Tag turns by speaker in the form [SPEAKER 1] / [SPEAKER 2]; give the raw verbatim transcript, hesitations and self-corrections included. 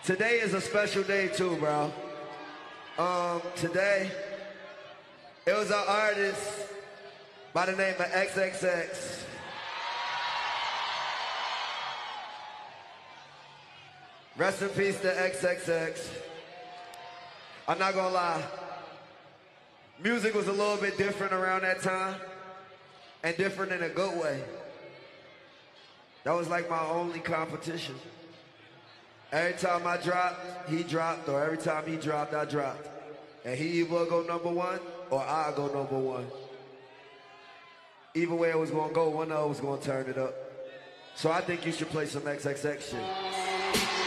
[SPEAKER 1] Today is a special day too, bro. Um, today, it was an artist by the name of X X X. Rest in peace to X X X. I'm not gonna lie. Music was a little bit different around that time, and different in a good way. That was like my only competition. Every time I dropped, he dropped, or every time he dropped, I dropped. And he either go number one, or I go number one. Either way it was gonna go, one of us was gonna turn it up. So I think you should play some X X X shit.